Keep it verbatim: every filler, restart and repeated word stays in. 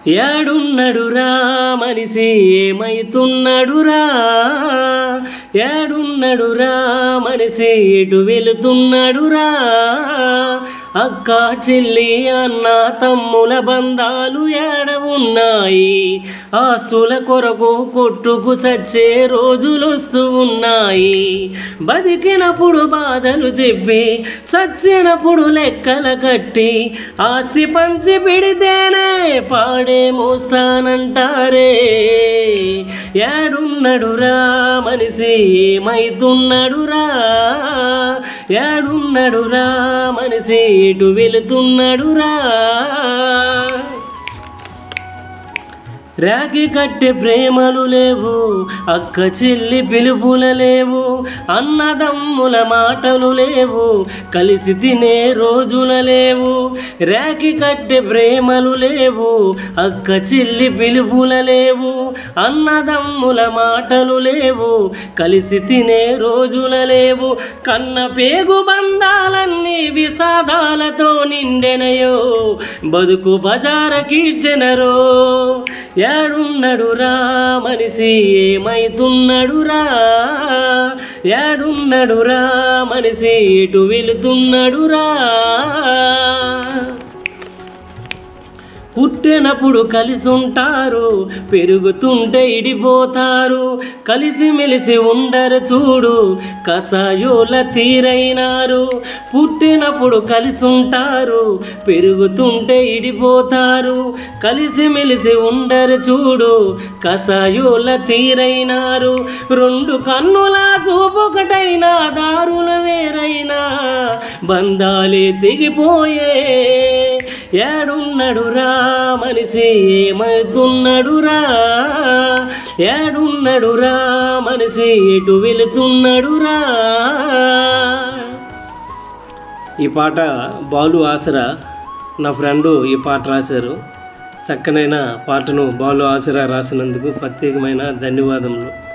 ఏడున్నడురా మనిషి ఏమైతున్నడురా, ఏడున్నడురా మనిషి ఎటు వెళుతున్నడురా. అక్క చెల్లి అన్న తమ్ముల బంధాలు ఏడ ఉన్నాయి, ఆస్తుల కొరకు కొట్టుకు సచ్చే రోజులు వస్తూ ఉన్నాయి. బతికినప్పుడు బాధలు చెప్పి సచ్చినప్పుడు లెక్కల కట్టి ఆస్తి పంచి పిడితేనే పాడే మోస్తానంటారే. ఏడున్నడురా మనిషి ఏమైతున్నడురా, ఏడున్నడురా మనిషి ఎటు వెళుతున్నడురా. రాఖీ కట్టే ప్రేమలు లేవు, అక్క చెల్లి పిలుపుల లేవు, అన్నదమ్ముల మాటలు లేవు, కలిసి తినే రోజుల లేవు. రాఖీ కట్టే ప్రేమలు లేవు, అక్క చెల్లి పిలుపుల లేవు, అన్నదమ్ముల మాటలు లేవు, కలిసి తినే రోజుల లేవు. కన్న పేగు బంధాలన్నీ విషాదాలతో నిండెనయో, బతుకు బజార కీర్చెనరో. ఏడున్నడురా మనిషి ఏమైతున్నడురా, ఏడున్నడురా మనిషి ఎటు వెళుతున్నడురా. పుట్టినప్పుడు కలిసి ఉంటారు, పెరుగుతుంటే ఇడిపోతారు, కలిసి మెలిసి ఉండరు చూడు కసాయోల తీరైనారు. పుట్టినప్పుడు కలిసి ఉంటారు, పెరుగుతుంటే ఇడిపోతారు, కలిసి మెలిసి ఉండరు చూడు కసాయోల తీరైనారు. రెండు కన్నుల చూపొకటైనా దారులు వేరైనా బంధాలే తెగిపోయే. ఏడున్నడురా మనిషి ఏమైతున్నడురా, ఏడున్నడురా మనిషి ఎటు వెళుతున్నడురా. ఈ పాట బాలు ఆసరా నా ఫ్రెండు ఈ పాట రాశారు. చక్కనైన పాటను బాలు ఆసరా రాసినందుకు ప్రత్యేకమైన ధన్యవాదములు.